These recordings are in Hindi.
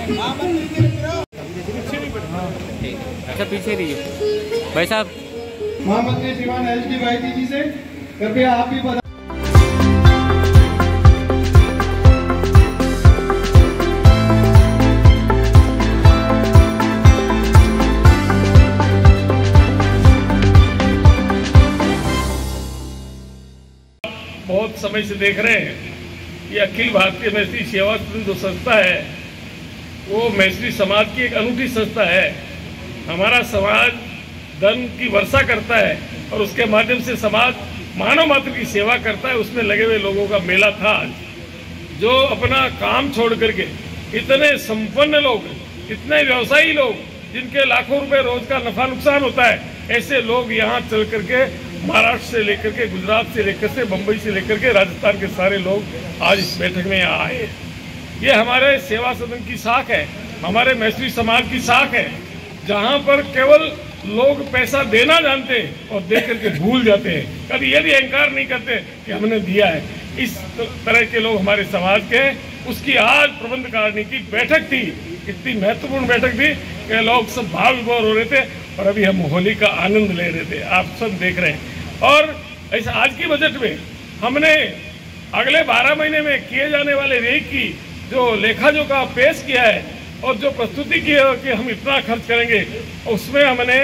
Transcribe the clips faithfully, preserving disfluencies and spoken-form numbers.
अच्छा पीछे रहिए भाई साहब। महामंत्री श्रीमान एच डी भाई जी से कृपया आप भी बता। बहुत समय से देख रहे हैं ये अखिल भारतीय मैत्री सेवा सदन जो संस्था है वो मैत्री समाज की एक अनूठी संस्था है। हमारा समाज धर्म की वर्षा करता है और उसके माध्यम से समाज मानव मात्र की सेवा करता है। उसमें लगे हुए लोगों का मेला था जो अपना काम छोड़ करके इतने संपन्न लोग, इतने व्यवसायी लोग जिनके लाखों रुपए रोज का नफा नुकसान होता है, ऐसे लोग यहाँ चल करके महाराष्ट्र से लेकर के गुजरात से लेकर से बम्बई से लेकर के राजस्थान के सारे लोग आज इस बैठक में आए। ये हमारे सेवा सदन की शाख है, हमारे मैत्री समाज की शाख है, जहाँ पर केवल लोग पैसा देना जानते हैं और दे करके भूल जाते हैं, कभी ये भी अहंकार नहीं करते कि हमने दिया है। इस तरह के लोग हमारे समाज के, उसकी आज प्रबंध कारिणी की बैठक थी। इतनी महत्वपूर्ण बैठक थी कि लोग सब भाव विभोर हो रहे थे और अभी हम होली का आनंद ले रहे थे, आप सब देख रहे हैं। और ऐसा आज की बजट में हमने अगले बारह महीने में किए जाने वाले व्यय की जो लेखा जोखा पेश किया है और जो प्रस्तुति की है कि हम इतना खर्च करेंगे, उसमें हमने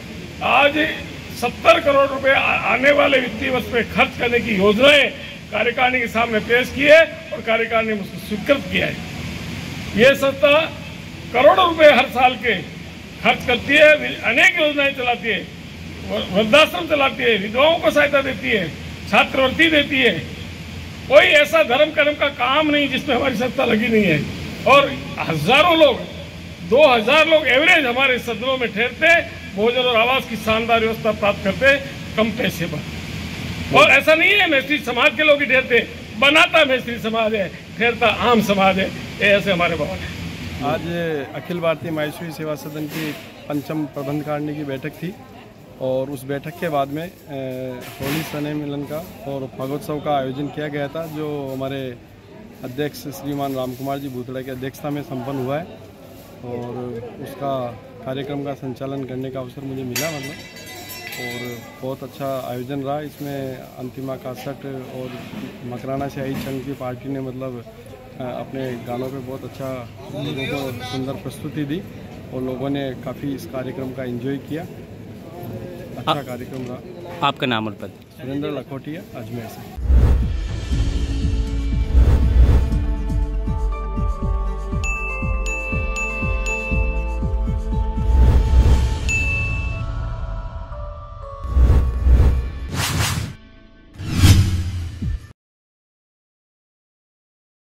आज सत्तर करोड़ रुपए आने वाले वित्तीय वर्ष में खर्च करने की योजनाएं कार्यकारिणी के सामने पेश की है और कार्यकारिणी ने उसको स्वीकृत किया है। ये संस्था करोड़ों रुपए हर साल के खर्च करती है, अनेक योजनाएं चलाती है, वृद्धाश्रम चलाती है, विधवाओं को सहायता देती है, छात्रवृत्ति देती है। कोई ऐसा धर्म कर्म का काम नहीं जिसमें हमारी संस्था लगी नहीं है। और हजारों लोग, दो हजार लोग एवरेज हमारे सदनों में ठहरते, भोजन और आवास की शानदार व्यवस्था प्राप्त करते कम पैसे पर। और ऐसा नहीं है मैत्री समाज के लोग ही ठहरते, बनाता मैत्री समाज है, ठहरता आम समाज है, ऐसे हमारे भवन है। आज अखिल भारतीय मैत्री सेवा सदन की पंचम प्रबंध कारिणी की बैठक थी और उस बैठक के बाद में होली स्नेह मिलन का और फागोत्सव का आयोजन किया गया था, जो हमारे अध्यक्ष श्रीमान राम कुमार जी भूतड़ा की अध्यक्षता में संपन्न हुआ है। और उसका कार्यक्रम का संचालन करने का अवसर मुझे मिला मतलब, और बहुत अच्छा आयोजन रहा। इसमें अंतिमा कासट और मकराना से आई चंद की पार्टी ने मतलब अपने गानों पे बहुत अच्छा लोगों को सुंदर प्रस्तुति दी और लोगों ने काफ़ी इस कार्यक्रम का एंजॉय किया। अच्छा कार्यक्रम रहा। आपका नाम और पद? सुरेंद्र लखोटिया, अजमेर से।